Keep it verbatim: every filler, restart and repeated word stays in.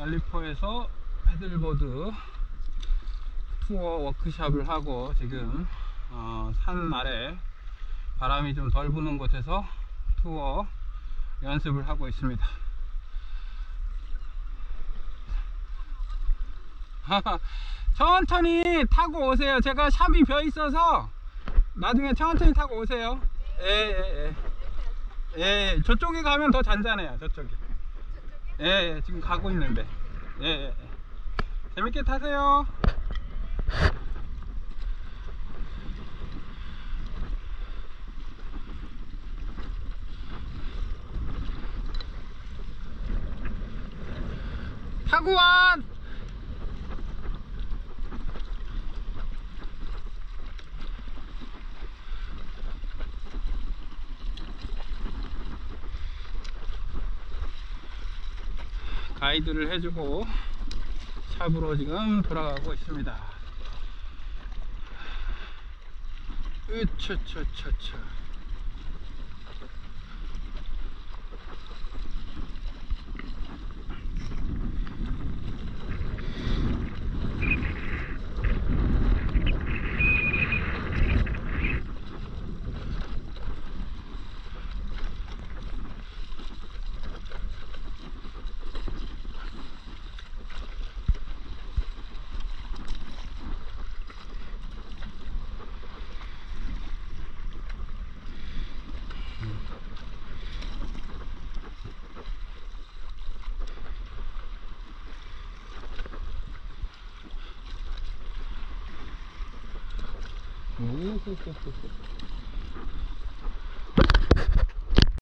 말리포에서 패들보드 투어 워크샵을 하고 지금 어, 산 아래 바람이 좀 덜 부는 곳에서 투어 연습을 하고 있습니다. 천천히 타고 오세요. 제가 샵이 벼 있어서 나중에 천천히 타고 오세요. 예, 예, 예. 예, 저쪽에 가면 더 잔잔해요. 저쪽에. 예, 예, 지금 가고 있는데. 예, 예. 재밌게 타세요. 타구원! 가이드를 해주고 샵으로 지금 돌아가고 있습니다. 으차차차차. 오호호호호.